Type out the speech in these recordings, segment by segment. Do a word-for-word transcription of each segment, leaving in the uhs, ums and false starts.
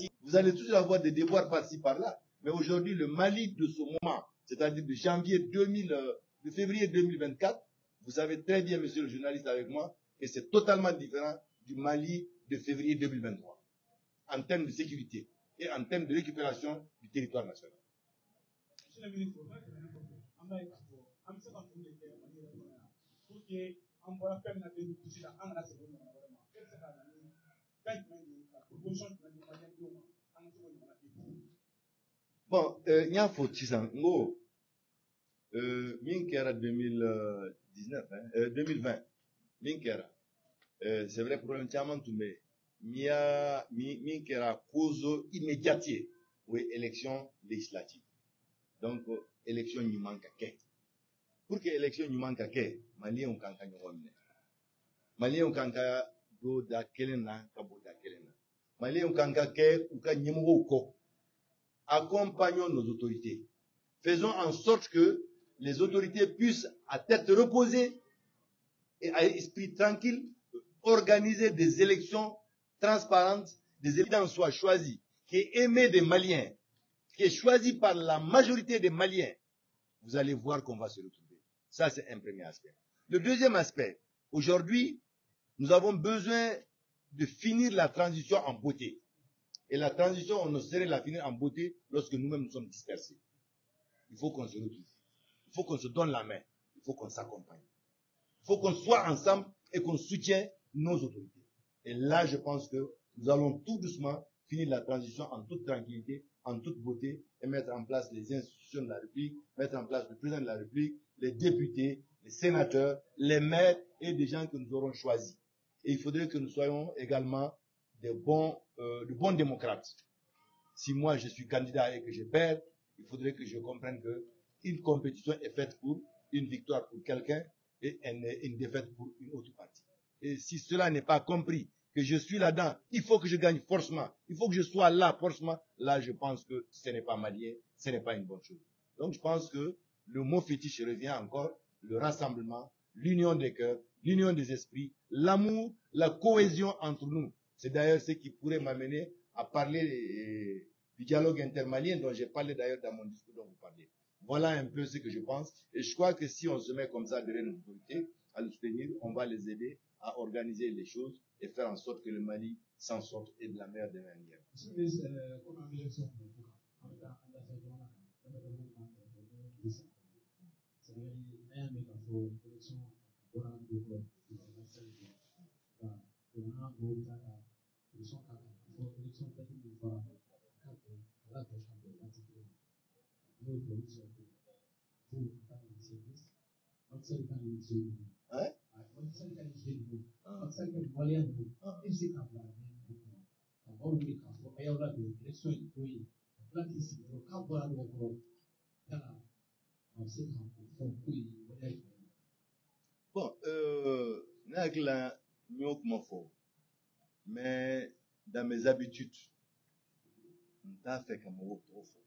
Vous allez toujours avoir des devoirs par-ci, par-là. Mais aujourd'hui, le Mali de ce moment, c'est-à-dire de janvier deux mille, euh, de février deux mille vingt-quatre, vous savez très bien, monsieur le journaliste avec moi, que c'est totalement différent du Mali de février deux mille vingt-trois, en termes de sécurité et en termes de récupération du territoire national. Monsieur le ministre, bon, il y a un faut ngo min kera deux mille dix-neuf, hein, deux mille vingt, min kera, c'est vrai problème chaman tombé, mia min kera cause immédiate, oui, élection législative. Donc élection n'y manque qu'à pour que élection n'y manque qu'à Malien on kanka nyomne. Malien on kanka do da kelena kabo da kelena. Malien on kanka ke ou ka nyemgo ko. Accompagnons nos autorités. Faisons en sorte que les autorités puissent, à tête reposée et à esprit tranquille, organiser des élections transparentes, des élections soient choisies, qui est aimé des Maliens, qui est choisi par la majorité des Maliens. Vous allez voir qu'on va se retrouver. Ça, c'est un premier aspect. Le deuxième aspect, aujourd'hui, nous avons besoin de finir la transition en beauté. Et la transition, on ne saurait la finir en beauté lorsque nous-mêmes nous sommes dispersés. Il faut qu'on se retrouve. Il faut qu'on se donne la main. Il faut qu'on s'accompagne. Il faut qu'on soit ensemble et qu'on soutienne nos autorités. Et là, je pense que nous allons tout doucement finir la transition en toute tranquillité, en toute beauté, et mettre en place les institutions de la République, mettre en place le président de la République, les députés, les sénateurs, les maires et des gens que nous aurons choisis. Et il faudrait que nous soyons également des bons, euh, de bons démocrates. Si moi je suis candidat et que je perds, il faudrait que je comprenne que une compétition est faite pour une victoire pour quelqu'un et une, une défaite pour une autre partie. Et si cela n'est pas compris, que je suis là-dedans, il faut que je gagne forcément, il faut que je sois là forcément, là je pense que ce n'est pas malien, ce n'est pas une bonne chose. Donc je pense que le mot fétiche revient encore, le rassemblement, l'union des cœurs, l'union des esprits, l'amour, la cohésion entre nous. C'est d'ailleurs ce qui pourrait m'amener à parler euh, du dialogue intermalien dont j'ai parlé d'ailleurs dans mon discours dont vous parlez. Voilà un peu ce que je pense. Et je crois que si on se met comme ça derrière nos autorités, à le soutenir, on va les aider à organiser les choses et faire en sorte que le Mali s'en sorte et de la meilleure des manières. Hein? Bon, euh, mais dans mes habitudes, on a fait comme on trop fort.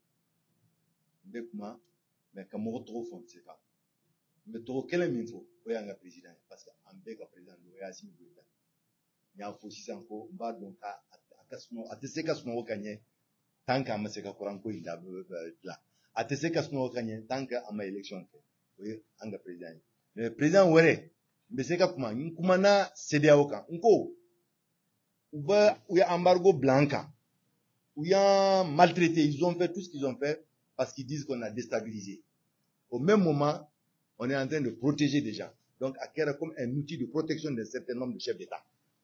Mais comme on trop fort, c'est pas. Mais trop quel est le faut? Oui, un président, parce qu'un bec à président, il y a six mille. Il y a un faux six encore, bas donc à Casmo, à Tessé Casmo au Cagné, tant qu'à Maseka Coranco, il a là. À Tessé Casmo au Cagné, tant qu'à ma élection. Oui, un président. Le président, ouais, mais c'est comment? Une Kumana, c'est des Aoka. Unko, ou il y a embargo blanca, où il y a maltraité, ils ont fait tout ce qu'ils ont fait parce qu'ils disent qu'on a déstabilisé. Au même moment, on est en train de protéger des gens. Donc, acquérir comme un outil de protection d'un certain nombre de chefs d'État.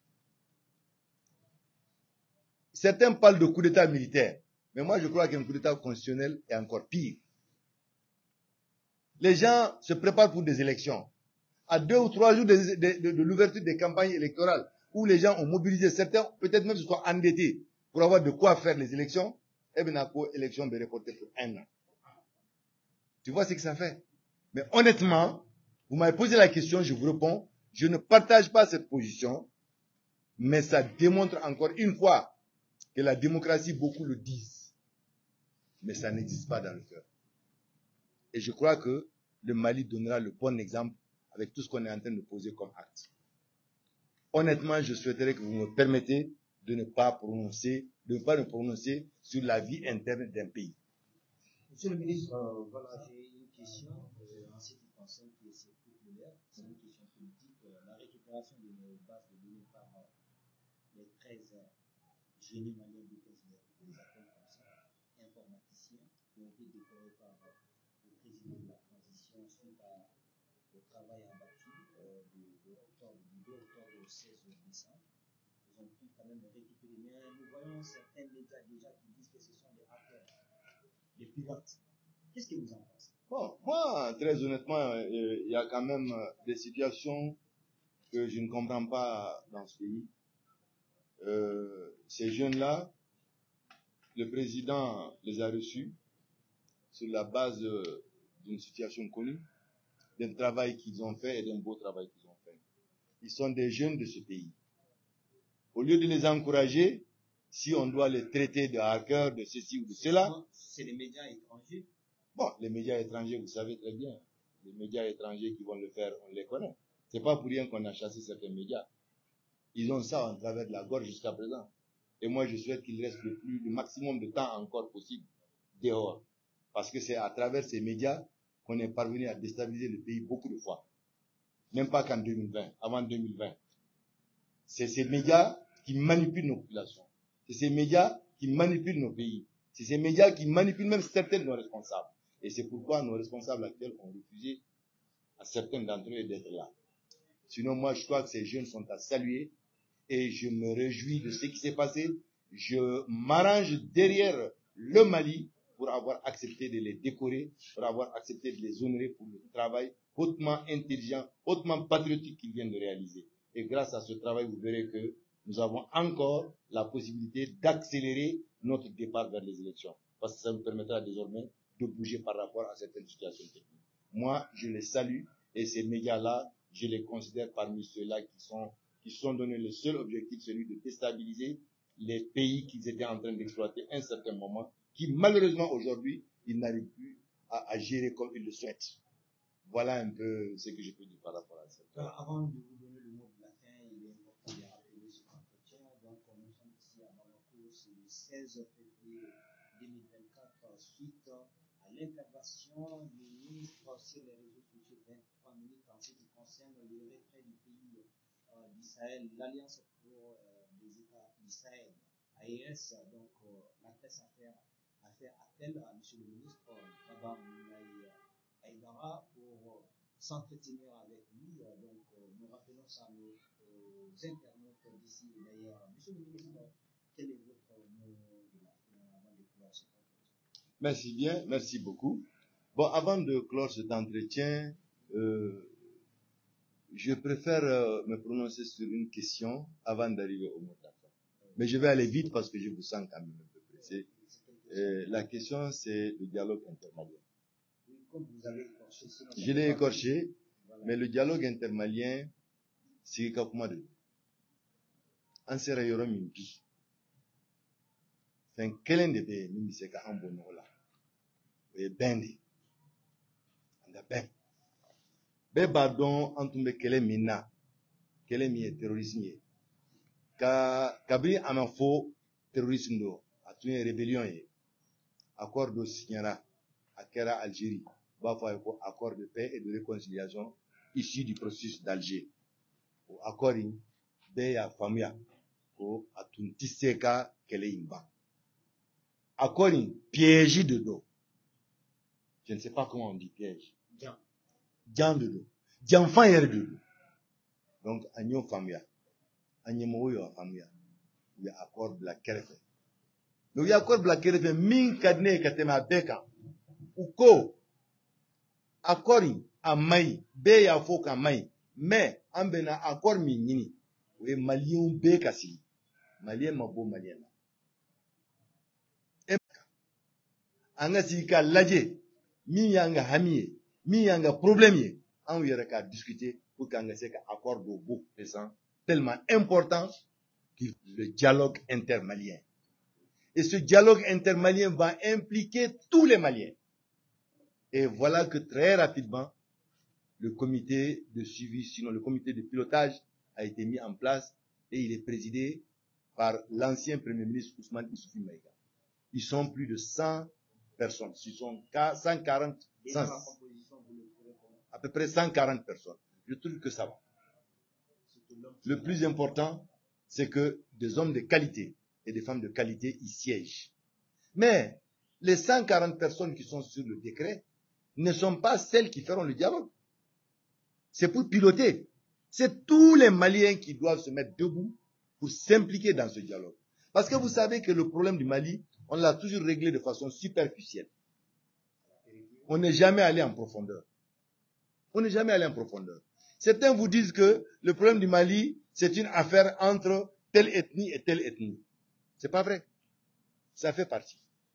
Certains parlent de coup d'État militaire, mais moi je crois qu'un coup d'État constitutionnel est encore pire. Les gens se préparent pour des élections. À deux ou trois jours de, de, de, de l'ouverture des campagnes électorales, où les gens ont mobilisé, certains peut-être même se sont endettés pour avoir de quoi faire les élections, et bien la élection est reportée pour un an. Tu vois ce que ça fait? Mais honnêtement, vous m'avez posé la question, je vous réponds, je ne partage pas cette position, mais ça démontre encore une fois que la démocratie, beaucoup le disent, mais ça n'existe pas dans le cœur. Et je crois que le Mali donnera le bon exemple avec tout ce qu'on est en train de poser comme acte. Honnêtement, je souhaiterais que vous me permettez de ne pas prononcer, de ne pas nous prononcer sur la vie interne d'un pays. Monsieur le ministre, euh, voilà, j'ai une question euh, en ce qui concerne qui est surtout populaire, c'est une question politique. Euh, la récupération de nos bases de données par euh, les treize euh, génies maliens du président, les appels comme ça, informaticiens, qui ont été décorés par euh, le président de la transition suite à, au travail abattu euh, de, de octobre, du deux octobre au seize décembre. Ils ont pu quand même récupérer. Mais nous voyons certains médias déjà qui disent que ce sont des hackers, des pirates. Qu'est-ce que vous en pensez? Bon, moi, très honnêtement, il euh, y a quand même euh, des situations que je ne comprends pas dans ce pays. Euh, ces jeunes-là, le président les a reçus sur la base euh, d'une situation connue, d'un travail qu'ils ont fait et d'un beau travail qu'ils ont fait. Ils sont des jeunes de ce pays. Au lieu de les encourager, si on doit les traiter de hackers, de ceci ou de cela. C'est les médias étrangers. Bon, les médias étrangers, vous savez très bien. Les médias étrangers qui vont le faire, on les connaît. C'est pas pour rien qu'on a chassé certains médias. Ils ont ça en travers de la gorge jusqu'à présent. Et moi, je souhaite qu'ils restent le plus, le maximum de temps encore possible dehors. Parce que c'est à travers ces médias qu'on est parvenu à déstabiliser le pays beaucoup de fois. Même pas qu'en deux mille vingt, avant deux mille vingt. C'est ces médias qui manipulent nos populations. C'est ces médias qui manipulent nos pays. C'est ces médias qui manipulent même certains de nos responsables. Et c'est pourquoi nos responsables actuels ont refusé à certains d'entre eux d'être là. Sinon, moi, je crois que ces jeunes sont à saluer et je me réjouis de ce qui s'est passé. Je m'arrange derrière le Mali pour avoir accepté de les décorer, pour avoir accepté de les honorer pour le travail hautement intelligent, hautement patriotique qu'ils viennent de réaliser. Et grâce à ce travail, vous verrez que nous avons encore la possibilité d'accélérer notre départ vers les élections. Parce que ça nous permettra désormais de bouger par rapport à certaines situations techniques. Moi, je les salue et ces médias-là, je les considère parmi ceux-là qui sont, qui se sont donné le seul objectif, celui de déstabiliser les pays qu'ils étaient en train d'exploiter à un certain moment, qui malheureusement aujourd'hui, ils n'arrivent plus à, à gérer comme ils le souhaitent. Voilà un peu ce que je peux dire par rapport à ça. Alors, avant de vous donner le mot de la fin, il est important de rappeler cet entretien. Donc, nous sommes ici à Bamako, c'est le seize février deux mille vingt-quatre, suite à l'intervention du ministre sur les réseaux sociaux vingt-trois minutes en ce qui concerne le retrait du pays euh, du Sahel, l'Alliance pour euh, les États du Sahel, A E S. Donc, euh, la presse a fait, a fait appel à M. le ministre Baba Moulaye Aïdara pour euh, s'entretenir avec lui. Euh, donc, euh, nous rappelons ça à nos euh, internautes d'ici et d'ailleurs. Monsieur le ministre, quel est votre mot de la fin avant de clore cet entretien? Merci bien, merci beaucoup. Bon, avant de clore cet entretien, euh, je préfère euh, me prononcer sur une question avant d'arriver au mot de la fin. Mais je vais aller vite parce que je vous sens quand même un peu pressé. Euh, la question, c'est le dialogue intermalien. Comme vous avez écorché, je l'ai écorché, voilà. Mais le dialogue intermalien, c'est comment de en sera yoro mimpi. Fait quel de be mimi se ka ambo no la. Et bendi. Anda ben. Be ba don antumbe kele mina. Kele mi est terrorisme. Ka kabri amafo terrorisme do. Atuye rébellion ye. Accord de signera à Kera Algérie. Accord de paix et de réconciliation issu du processus d'Alger. Accord in beya famia ko atuntiseka kele imba. Accord in piège de dos. Je ne sais pas comment on dit piège. Dian. Dian de dos. Dian fanyer de dos. Donc agnon famia. Agnon yo famia. Il y a accord de la kerefe. Donc il y a accord de la kerefe min kadne katema beka. Uko accord a mai be ya fo ka mai mais an bena accord mi nyini we malien be kasi malien mabo malien e anga si ka laje mi yanga hamiye mi yanga problème ye an yere ka discuter pour qu'anga se ka accord do beau présent tellement important que le dialogue intermalien. Et ce dialogue intermalien va impliquer tous les Maliens. Et voilà que très rapidement, le comité de suivi, sinon le comité de pilotage a été mis en place et il est présidé par l'ancien Premier ministre Ousmane Issoufou Maïga. Ils sont plus de cent personnes. Ils sont cent quarante, cent, à peu près cent quarante personnes. Je trouve que ça va. Le plus important, c'est que des hommes de qualité et des femmes de qualité y siègent. Mais les cent quarante personnes qui sont sur le décret ne sont pas celles qui feront le dialogue. C'est pour piloter. C'est tous les Maliens qui doivent se mettre debout pour s'impliquer dans ce dialogue. Parce que vous savez que le problème du Mali, on l'a toujours réglé de façon superficielle. On n'est jamais allé en profondeur. On n'est jamais allé en profondeur. Certains vous disent que le problème du Mali, c'est une affaire entre telle ethnie et telle ethnie. C'est pas vrai. Ça fait partie.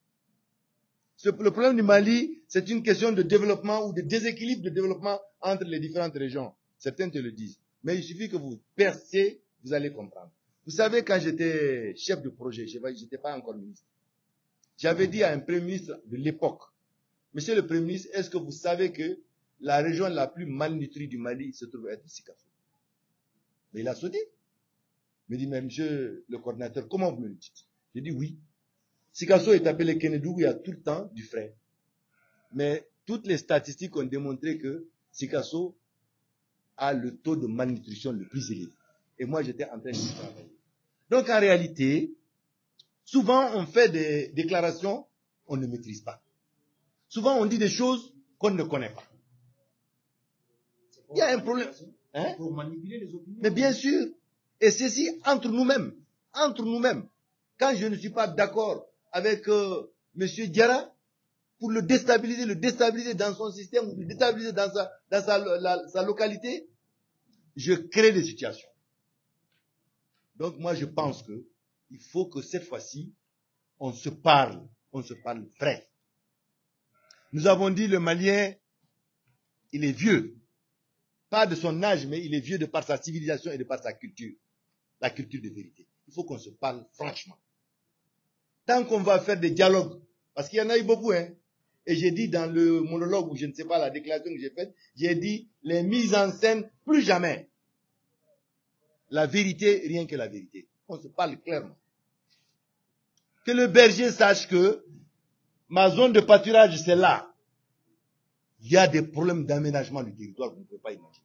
Le problème du Mali, c'est une question de développement ou de déséquilibre de développement entre les différentes régions. Certains te le disent. Mais il suffit que vous percez, vous allez comprendre. Vous savez, quand j'étais chef de projet, je n'étais pas encore ministre, j'avais dit à un premier ministre de l'époque, Monsieur le Premier ministre, est-ce que vous savez que la région la plus malnutrie du Mali se trouve être Sikasso? Mais il a sauté. Il me dit, mais monsieur le coordinateur, comment vous me le dites? J'ai dit oui. Sikasso est appelé Kenedou, il y a tout le temps du frais. Mais toutes les statistiques ont démontré que Sikasso a le taux de malnutrition le plus élevé. Et moi, j'étais en train de travailler. Donc, en réalité, souvent, on fait des déclarations, on ne maîtrise pas. Souvent, on dit des choses qu'on ne connaît pas. Il y a un problème. Hein? Pour manipuler les opinions. Mais bien sûr. Et ceci entre nous-mêmes. Entre nous-mêmes. Quand je ne suis pas d'accord avec euh, M. Diarra, pour le déstabiliser, le déstabiliser dans son système, ou le déstabiliser dans sa, dans sa, la, sa localité, je crée des situations. Donc moi, je pense que il faut que cette fois-ci, on se parle, on se parle vrai. Nous avons dit le Malien, il est vieux. Pas de son âge, mais il est vieux de par sa civilisation et de par sa culture. La culture de vérité. Il faut qu'on se parle franchement. Tant qu'on va faire des dialogues, parce qu'il y en a eu beaucoup, hein. Et j'ai dit dans le monologue, ou je ne sais pas, la déclaration que j'ai faite, j'ai dit, les mises en scène, plus jamais. La vérité, rien que la vérité. On se parle clairement. Que le berger sache que ma zone de pâturage, c'est là. Il y a des problèmes d'aménagement du territoire que vous ne pouvez pas imaginer.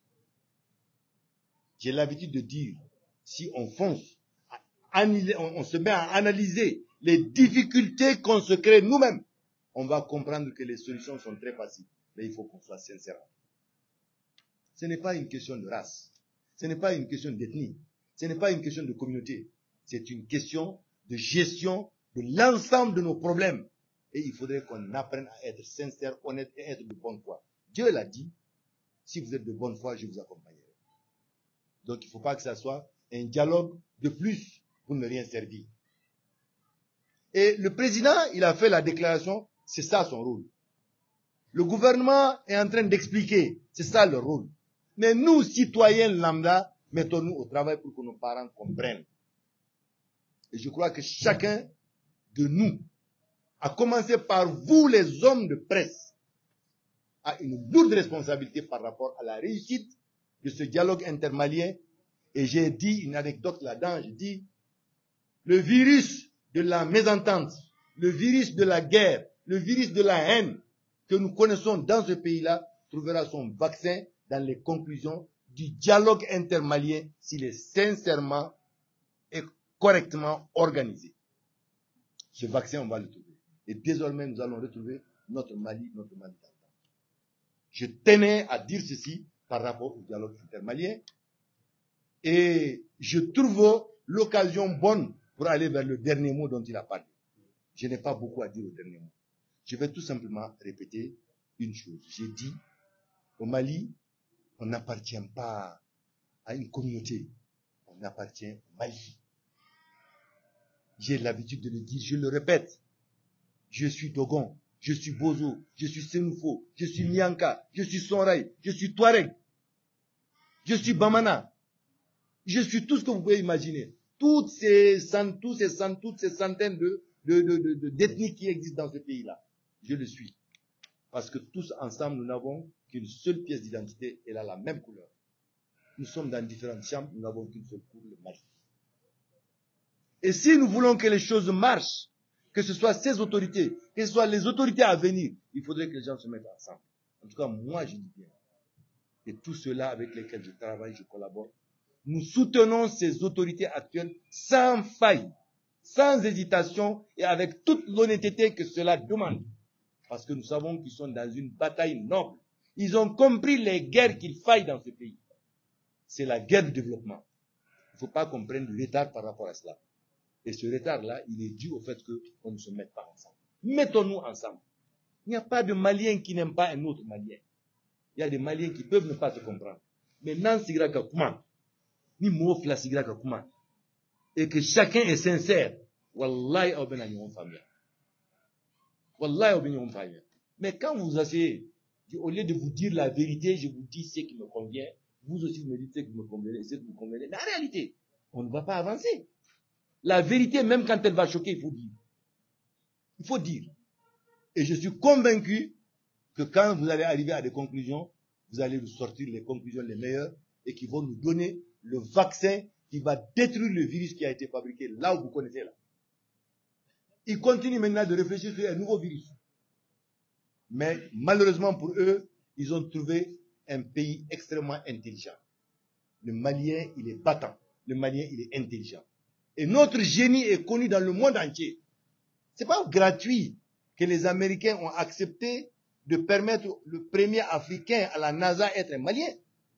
J'ai l'habitude de dire, si on fonce, on se met à analyser les difficultés qu'on se crée nous-mêmes, on va comprendre que les solutions sont très faciles. Mais il faut qu'on soit sincère. Ce n'est pas une question de race. Ce n'est pas une question d'ethnie. Ce n'est pas une question de communauté. C'est une question de gestion de l'ensemble de nos problèmes. Et il faudrait qu'on apprenne à être sincère, honnête et être de bonne foi. Dieu l'a dit, si vous êtes de bonne foi, je vous accompagnerai. Donc il ne faut pas que ça soit un dialogue de plus pour ne rien servir. Et le président, il a fait la déclaration, c'est ça son rôle. Le gouvernement est en train d'expliquer, c'est ça le rôle. Mais nous, citoyens lambda, mettons-nous au travail pour que nos parents comprennent. Et je crois que chacun de nous, à commencer par vous les hommes de presse, a une lourde responsabilité par rapport à la réussite de ce dialogue intermalien. Et j'ai dit une anecdote là-dedans, j'ai dit, le virus de la mésentente, le virus de la guerre, le virus de la haine que nous connaissons dans ce pays-là, trouvera son vaccin dans les conclusions du dialogue intermalien s'il est sincèrement et correctement organisé. Ce vaccin, on va le trouver. Et désormais, nous allons retrouver notre Mali, notre Mali d'antan. Je tenais à dire ceci par rapport au dialogue intermalien. Et je trouve l'occasion bonne pour aller vers le dernier mot dont il a parlé. Je n'ai pas beaucoup à dire au dernier mot. Je vais tout simplement répéter une chose. J'ai dit, au Mali, on n'appartient pas à une communauté. On appartient au Mali. J'ai l'habitude de le dire, je le répète. Je suis Dogon, je suis Bozo, je suis Senoufo, je suis Nyanka, je suis Sonrai, je suis Touareg, je suis Bamana. Je suis tout ce que vous pouvez imaginer. Toutes ces, tous ces, toutes ces centaines de, de, de, de, de, d'ethnies qui existent dans ce pays-là. Je le suis. Parce que tous ensemble, nous n'avons qu'une seule pièce d'identité, elle a la même couleur. Nous sommes dans différentes chambres, nous n'avons qu'une seule couleur, le Mali. Et si nous voulons que les choses marchent, que ce soit ces autorités, que ce soit les autorités à venir, il faudrait que les gens se mettent ensemble. En tout cas, moi, je dis bien. Et tous ceux-là avec lesquels je travaille, je collabore, nous soutenons ces autorités actuelles sans faille, sans hésitation et avec toute l'honnêteté que cela demande. Parce que nous savons qu'ils sont dans une bataille noble. Ils ont compris les guerres qu'il faille dans ce pays. C'est la guerre du développement. Il ne faut pas qu'on prenne du retard par rapport à cela. Et ce retard-là, il est dû au fait qu'on ne se mette pas ensemble. Mettons-nous ensemble. Il n'y a pas de Malien qui n'aime pas un autre Malien. Il y a des Maliens qui peuvent ne pas se comprendre. Mais non, sigra kakuma, ni mo fla sigra kakuma, et que chacun est sincère. Wallahi, au ben on famille. Wallahi, au ben on famille. Mais quand vous asseyez, au lieu de vous dire la vérité, je vous dis ce qui me convient. Vous aussi, vous me dites ce qui me convient, ce qui vous convient. Mais en réalité, on ne va pas avancer. La vérité, même quand elle va choquer, il faut dire. Il faut dire. Et je suis convaincu que quand vous allez arriver à des conclusions, vous allez vous sortir les conclusions les meilleures et qui vont nous donner le vaccin qui va détruire le virus qui a été fabriqué là où vous connaissez là. Ils continuent maintenant de réfléchir sur un nouveau virus. Mais malheureusement pour eux, ils ont trouvé un pays extrêmement intelligent. Le Malien, il est battant. Le Malien, il est intelligent. Et notre génie est connu dans le monde entier. C'est pas gratuit que les Américains ont accepté de permettre le premier Africain à la NASA être un Malien.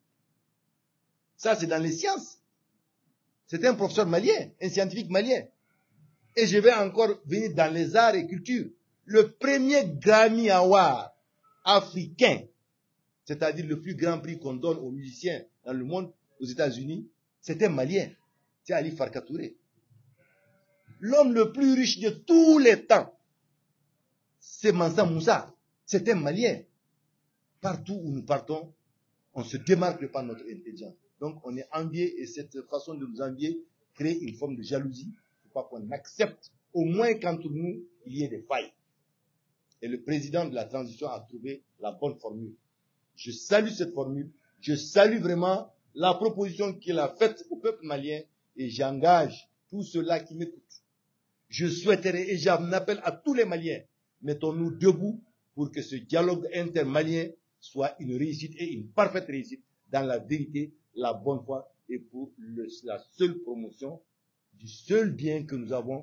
Ça, c'est dans les sciences. C'est un professeur malien, un scientifique malien. Et je vais encore venir dans les arts et cultures. Le premier Grammy Award africain, c'est-à-dire le plus grand prix qu'on donne aux musiciens dans le monde, aux États-Unis, c'est un Malien. C'est Ali Farka Touré. L'homme le plus riche de tous les temps, c'est Mansa Moussa. C'est un Malien. Partout où nous partons, on se démarque par notre intelligence. Donc on est envié et cette façon de nous envier crée une forme de jalousie. Il ne faut pas qu'on accepte, au moins qu'entre nous, il y ait des failles. Et le président de la transition a trouvé la bonne formule. Je salue cette formule. Je salue vraiment la proposition qu'il a faite au peuple malien et j'engage tous ceux-là qui m'écoutent. Je souhaiterais et j'en appelle à tous les Maliens, mettons-nous debout pour que ce dialogue intermalien soit une réussite et une parfaite réussite dans la vérité, la bonne foi et pour le, la seule promotion du seul bien que nous avons,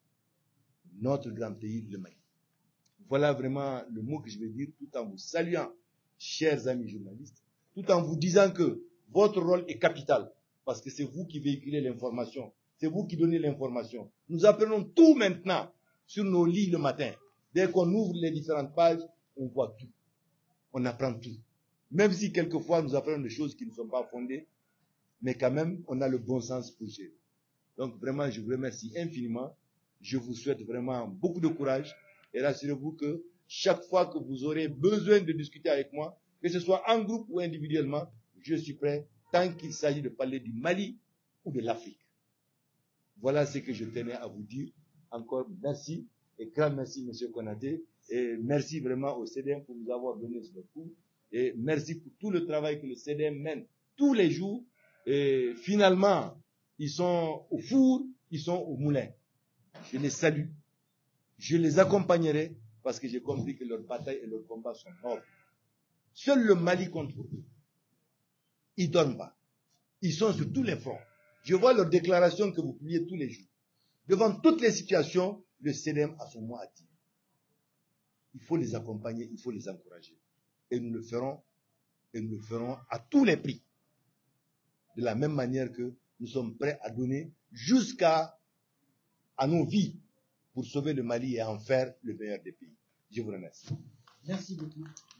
notre grand pays, le Mali. Voilà vraiment le mot que je vais dire tout en vous saluant, chers amis journalistes, tout en vous disant que votre rôle est capital parce que c'est vous qui véhiculez l'information, c'est vous qui donnez l'information. Nous apprenons tout maintenant sur nos lits le matin. Dès qu'on ouvre les différentes pages, on voit tout. On apprend tout. Même si quelquefois nous apprenons des choses qui ne sont pas fondées, mais quand même, on a le bon sens pour gérer. Donc vraiment, je vous remercie infiniment. Je vous souhaite vraiment beaucoup de courage. Et rassurez-vous que chaque fois que vous aurez besoin de discuter avec moi, que ce soit en groupe ou individuellement, je suis prêt tant qu'il s'agit de parler du Mali ou de l'Afrique. Voilà ce que je tenais à vous dire. Encore merci et grand merci, Monsieur Konaté. Et merci vraiment au C D M pour nous avoir donné ce coup. Et merci pour tout le travail que le C D M mène tous les jours. Et finalement, ils sont au four, ils sont au moulin. Je les salue. Je les accompagnerai parce que j'ai compris que leur bataille et leur combat sont nobles. Seul le Mali contre eux. Ils ne dorment pas. Ils sont sur tous les fronts. Je vois leurs déclarations que vous publiez tous les jours. Devant toutes les situations, le C D M a son mot à dire. Il faut les accompagner, il faut les encourager. Et nous le ferons, et nous le ferons à tous les prix. De la même manière que nous sommes prêts à donner jusqu'à à nos vies pour sauver le Mali et en faire le meilleur des pays. Je vous remercie. Merci beaucoup.